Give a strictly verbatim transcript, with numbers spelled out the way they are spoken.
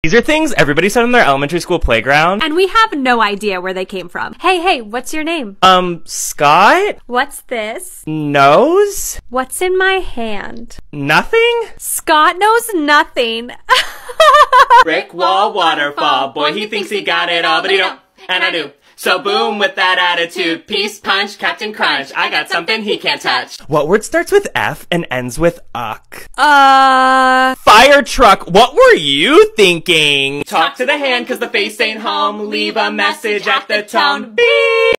These are things everybody said on their elementary school playground. And we have no idea where they came from. Hey, hey, what's your name? Um, Scott? What's this? Nose? What's in my hand? Nothing? Scott knows nothing. Brick wall, waterfall, boy he thinks he got it all, but he don't, and I do. So boom with that attitude, peace punch, Captain Crunch, I got something he can't touch. What word starts with F and ends with uck? Uh... Fire truck, what were you thinking? Talk to the hand cause the face ain't home, leave a message at the tone, beep!